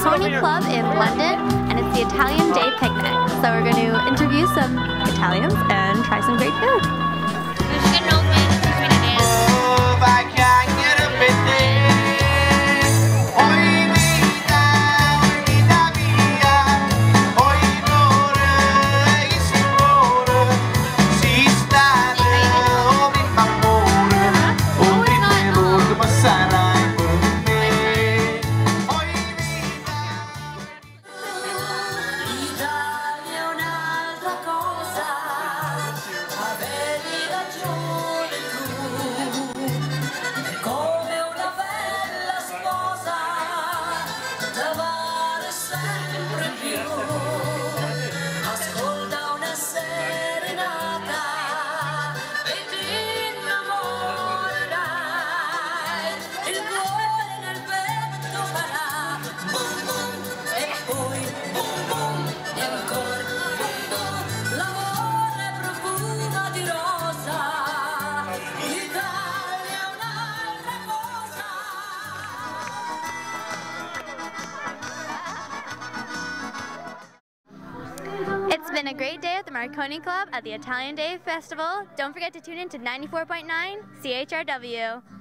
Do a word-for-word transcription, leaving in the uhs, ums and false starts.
Marconi Club in London, and it's the Italian Day Picnic. So we're going to interview some Italians and try some great food. It's been a great day at the Marconi Club at the Italian Day Festival. Don't forget to tune in to ninety-four point nine C H R W.